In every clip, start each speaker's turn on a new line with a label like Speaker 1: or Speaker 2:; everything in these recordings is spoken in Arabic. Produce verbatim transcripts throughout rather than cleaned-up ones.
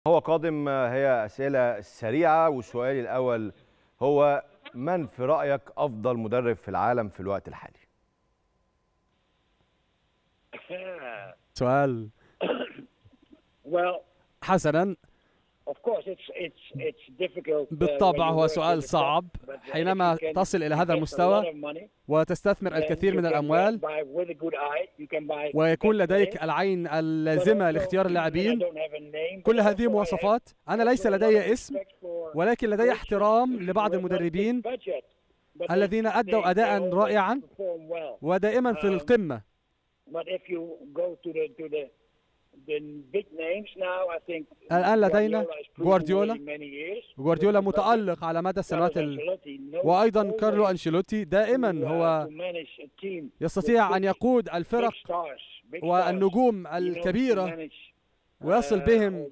Speaker 1: هو قادم هي أسئلة سريعة، وسؤالي الأول هو: من في رأيك أفضل مدرب في العالم في الوقت الحالي؟
Speaker 2: سؤال حسنا، بالطبع هو سؤال صعب حينما تصل إلى هذا المستوى وتستثمر الكثير من الأموال ويكون لديك العين اللازمة لاختيار اللاعبين. كل هذه مواصفات. أنا ليس لدي اسم، ولكن لدي احترام لبعض المدربين الذين أدوا أداء رائعا ودائما في القمة. الآن لدينا جوارديولا جوارديولا متألق على مدى السنوات ال... وأيضا كارلو أنشيلوتي دائما هو يستطيع أن يقود الفرق والنجوم الكبيرة ويصل بهم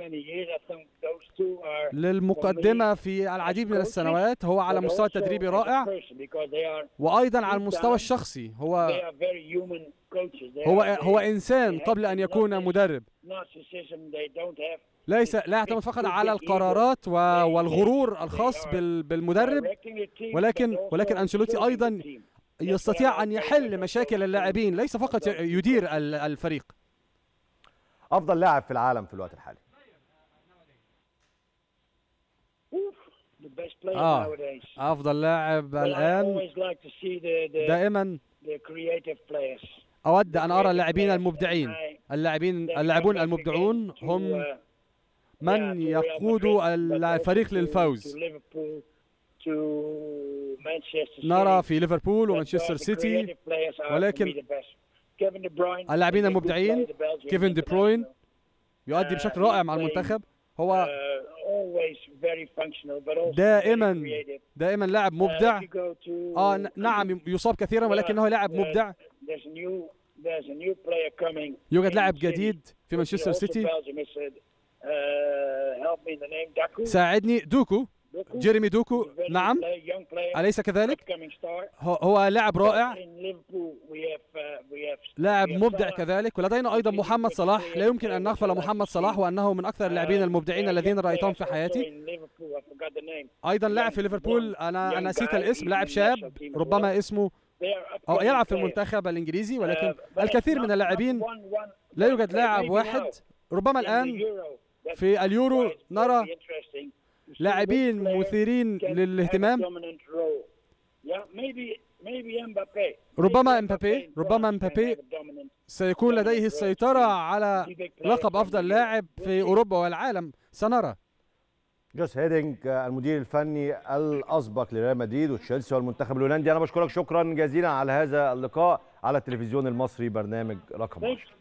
Speaker 2: للمقدمة في العديد من السنوات. هو على مستوى التدريبي رائع، وأيضا على المستوى الشخصي هو هو هو إنسان قبل أن يكون مدرب. ليس لا يعتمد فقط على القرارات والغرور الخاص بالمدرب، ولكن ولكن أنشيلوتي أيضا يستطيع أن يحل مشاكل اللاعبين، ليس فقط يدير الفريق.
Speaker 1: أفضل لاعب في العالم في الوقت الحالي؟
Speaker 2: آه أفضل لاعب الآن دائما أود أن أرى اللاعبين المبدعين. اللاعبين اللاعبون المبدعون هم من يقودوا الفريق للفوز. نرى في ليفربول ومانشستر سيتي، ولكن اللاعبين المبدعين كيفن دي بروين يؤدي بشكل رائع مع المنتخب. هو دائما دائما لاعب مبدع. اه نعم يصاب كثيرا، ولكنه لاعب مبدع. يوجد لاعب جديد في مانشستر سيتي، ساعدني. دوكو جيريمي دوكو، نعم أليس كذلك؟ هو لاعب رائع، لاعب مبدع كذلك. ولدينا أيضا محمد صلاح، لا يمكن أن نغفل محمد صلاح، وأنه من أكثر اللاعبين المبدعين الذين رأيتهم في حياتي. أيضا لاعب في ليفربول، أنا أنا نسيت الاسم، لاعب شاب ربما اسمه أو يلعب في المنتخب الإنجليزي، ولكن الكثير من اللاعبين، لا يوجد لاعب واحد. ربما الآن في اليورو نرى لاعبين مثيرين للاهتمام. ربما امبابي ربما امبابي سيكون لديه السيطرة على لقب أفضل لاعب في أوروبا والعالم، سنرى.
Speaker 1: جوس هيدينغ المدير الفني الأسبق لريال مدريد وتشيلسي والمنتخب الهولندي، أنا بشكرك شكرا جزيلا على هذا اللقاء على التلفزيون المصري برنامج رقم عشرة.